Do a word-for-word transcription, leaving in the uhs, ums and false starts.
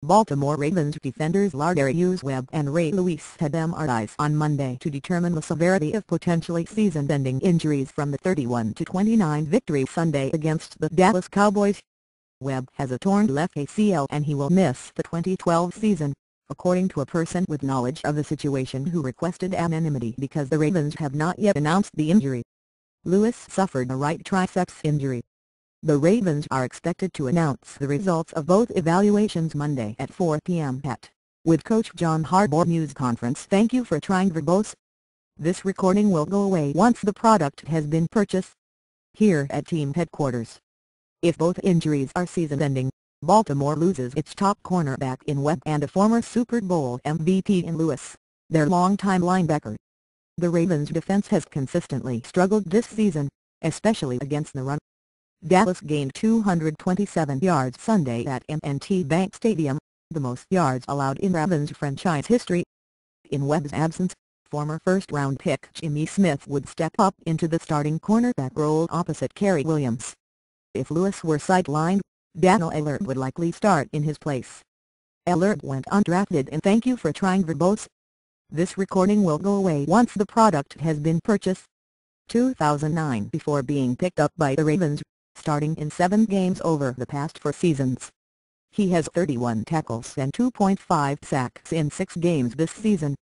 Baltimore Ravens defenders Lardarius Webb and Ray Lewis had M R Is on Monday to determine the severity of potentially season-ending injuries from the thirty-one to twenty-nine victory Sunday against the Dallas Cowboys. Webb has a torn left A C L and he will miss the twenty twelve season, according to a person with knowledge of the situation who requested anonymity because the Ravens have not yet announced the injury. Lewis suffered a right triceps injury. The Ravens are expected to announce the results of both evaluations Monday at four p m at with Coach John Harbaugh news conference. Thank you for trying verbose. This recording will go away once the product has been purchased. Here at team headquarters. If both injuries are season-ending, Baltimore loses its top cornerback in Webb and a former Super Bowl M V P in Lewis, their longtime linebacker. The Ravens' defense has consistently struggled this season, especially against the run. Dallas gained two hundred twenty-seven yards Sunday at M and T Bank Stadium, the most yards allowed in Ravens franchise history. In Webb's absence, former first-round pick Jimmy Smith would step up into the starting cornerback role opposite Cary Williams. If Lewis were sidelined, Daniel Ellert would likely start in his place. Ellert went undrafted and thank you for trying verbose. This recording will go away once the product has been purchased. two thousand nine Before being picked up by the Ravens, starting in seven games over the past four seasons. He has thirty-one tackles and two point five sacks in six games this season.